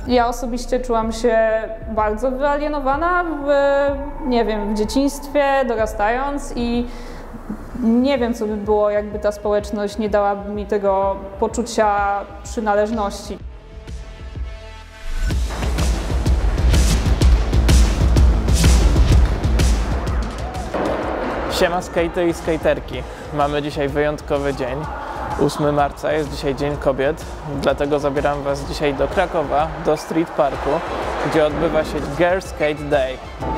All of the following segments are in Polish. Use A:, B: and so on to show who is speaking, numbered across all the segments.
A: Ja osobiście czułam się bardzo wyalienowana nie wiem, w dzieciństwie, dorastając i nie wiem, co by było, jakby ta społeczność nie dałaby mi tego poczucia przynależności.
B: Siema skejty i skejterki. Mamy dzisiaj wyjątkowy dzień. 8 marca jest dzisiaj Dzień Kobiet, dlatego zabieram Was dzisiaj do Krakowa, do Street Parku, gdzie odbywa się Girl Skate Day.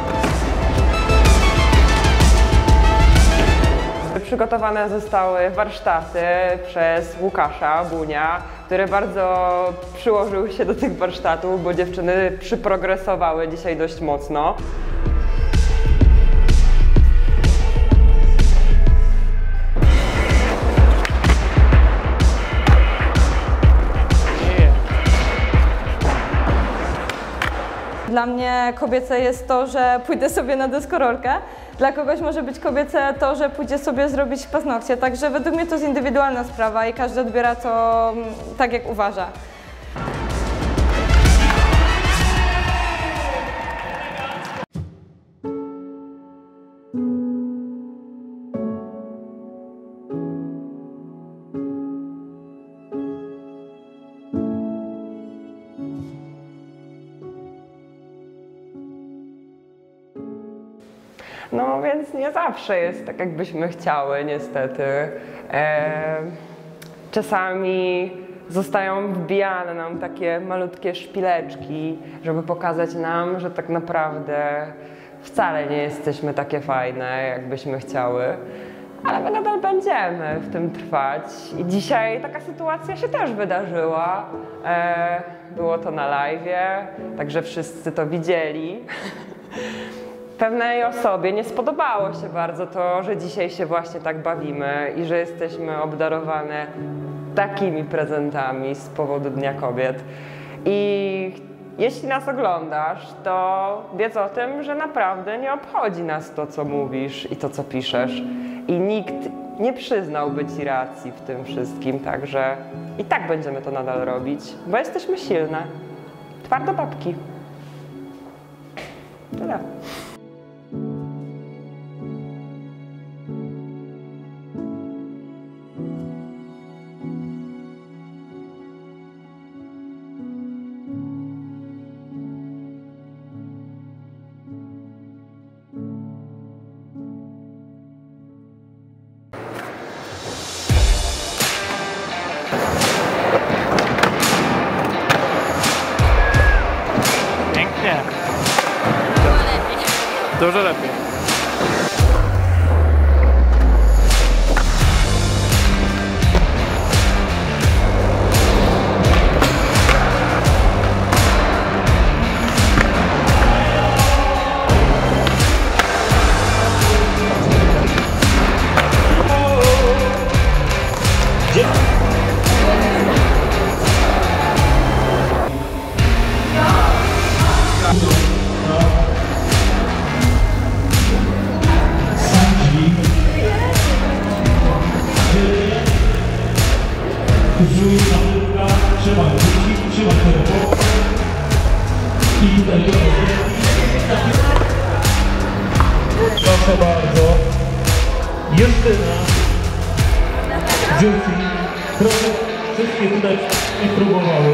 C: Przygotowane zostały warsztaty przez Łukasza Bunia, który bardzo przyłożył się do tych warsztatów, bo dziewczyny przyprogresowały dzisiaj dość mocno.
D: Dla mnie kobiece jest to, że pójdę sobie na deskorolkę. Dla kogoś może być kobiece to, że pójdzie sobie zrobić paznokcie. Także według mnie to jest indywidualna sprawa i każdy odbiera to tak, jak uważa.
C: No więc nie zawsze jest tak, jakbyśmy chciały, niestety. Czasami zostają wbijane nam takie malutkie szpileczki, żeby pokazać nam, że tak naprawdę wcale nie jesteśmy takie fajne, jakbyśmy chciały. Ale my nadal będziemy w tym trwać. I dzisiaj taka sytuacja się też wydarzyła. Było to na live'ie, także wszyscy to widzieli. Pewnej osobie nie spodobało się bardzo to, że dzisiaj się właśnie tak bawimy i że jesteśmy obdarowane takimi prezentami z powodu Dnia Kobiet. I jeśli nas oglądasz, to wiedz o tym, że naprawdę nie obchodzi nas to, co mówisz i to, co piszesz. I nikt nie przyznałby ci racji w tym wszystkim, także i tak będziemy to nadal robić, bo jesteśmy silne. Twardobabki. Tyle.
B: Pięknie. Dużo lepiej.
E: Trzeba tempo i tutaj proszę bardzo, Justyna, Juicy, proszę wszystkie tutaj i próbowały.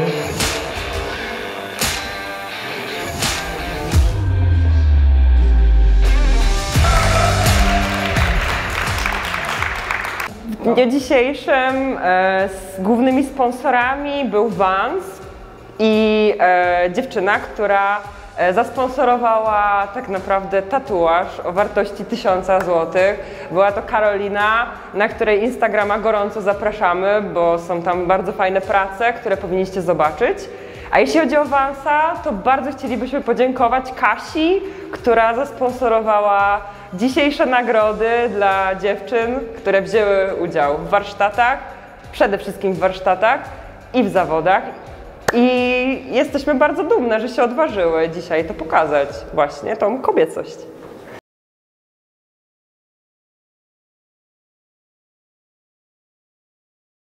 C: W dniu dzisiejszym głównymi sponsorami był Vans i dziewczyna, która zasponsorowała tak naprawdę tatuaż o wartości 1000 zł. Była to Karolina, na której Instagrama gorąco zapraszamy, bo są tam bardzo fajne prace, które powinniście zobaczyć. A jeśli chodzi o Vansa, to bardzo chcielibyśmy podziękować Kasi, która zasponsorowała dzisiejsze nagrody dla dziewczyn, które wzięły udział w warsztatach, przede wszystkim w warsztatach i w zawodach. I jesteśmy bardzo dumne, że się odważyły dzisiaj to pokazać, właśnie tą kobiecość.